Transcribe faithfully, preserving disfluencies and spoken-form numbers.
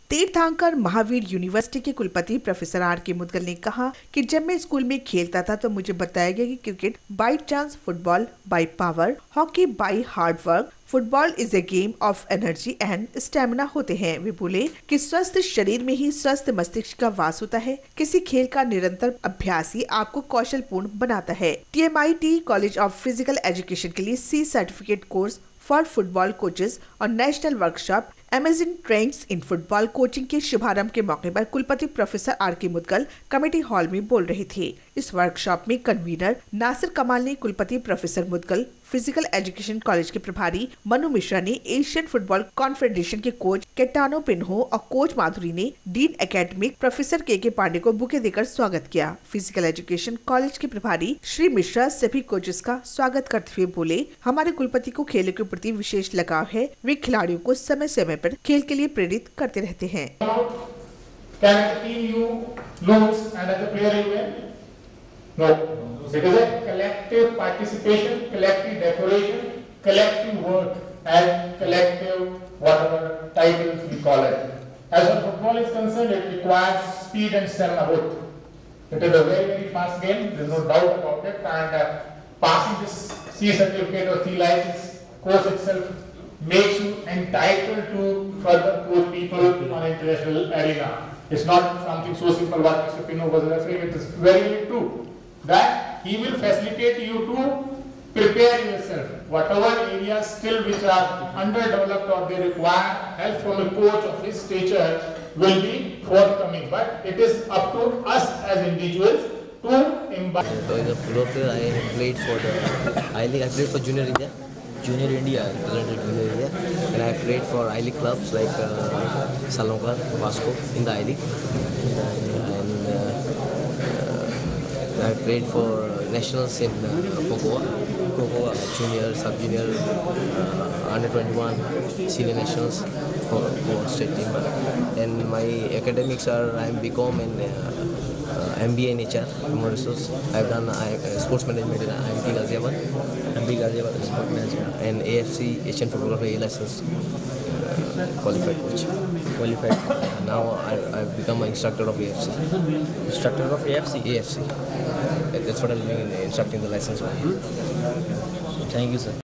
तीर्थंकर महावीर यूनिवर्सिटी के कुलपति प्रोफेसर आर के मुदगल ने कहा कि जब मैं स्कूल में खेलता था तो मुझे बताया गया कि cricket by chance, football by power, hockey by hard work, football is a game of energy and stamina होते हैं। वे बोले कि स्वस्थ शरीर में ही स्वस्थ मस्तिष्क का वास होता है। किसी खेल का निरंतर अभ्यास ही आपको कौशल पूर्ण बनाता है। T M I T college of physical education के लिए C certificate course for football coaches और national workshop amazing trends in football coaching के शुभारंभ के मौके पर कुलपति प्रोफेसर आर के मुदगल कमेटी हॉल में बोल रहे थे। इस वर्कशॉप में कन्वीनर नासिर कमाल ने कुलपति professor Mudgal, physical education college के प्रभारी मनु मिश्रा ने एशियन फुटबॉल कॉन्फेडरेशन के कोच केटानो पिन्हो और कोच माधुरी ने डीन एकेडमिक प्रोफेसर के के पांडे को बुके देकर स्वागत किया। फिजिकल एजुकेशन कॉलेज के प्रभारी श्री मिश्रा सभी कोचेस का स्वागत करते हुए बोले, हमारे कुलपति को खेलों के प्रति विशेष लगाव है। वे खिलाड़ियों को समय समय पर खेल के लिए प्रेरित करते रहते हैं। No, it is a collective participation, collective decoration, collective work, and collective whatever titles we call it. As far as football is concerned, it requires speed and stamina both. It is a very very fast game. There is no doubt about it. And uh, passing this C certificate or C license course itself makes you entitled to further coach people on international arena. It's not something so simple what Mister Pino was referring. It is very very true that he will facilitate you to prepare yourself. Whatever areas still which are underdeveloped or they require help from a coach of his stature will be forthcoming. But it is up to us as individuals to imbibe. So in the football player, I have played for the I League. I played for Junior India. Junior India, represented Junior India, and I played for I League clubs like uh, Salonga, Vasco in the I League, and uh, uh, I played for nationals in uh, Goa, Goa, junior, sub junior, uh, under twenty-one, senior nationals for Goa state team. And my academics are I am B Com and uh, uh, M B A in H R, Human Resource. I've done uh, sports management in I M T Ghaziabad, M B Ghaziabad sport management, and A F C Asian Photographer A license uh, qualified coach. Qualified. Uh, now I I've become an instructor of A F C. Instructor of A F C. A F C. That's what I'm doing, instructing the license. Thank you, sir.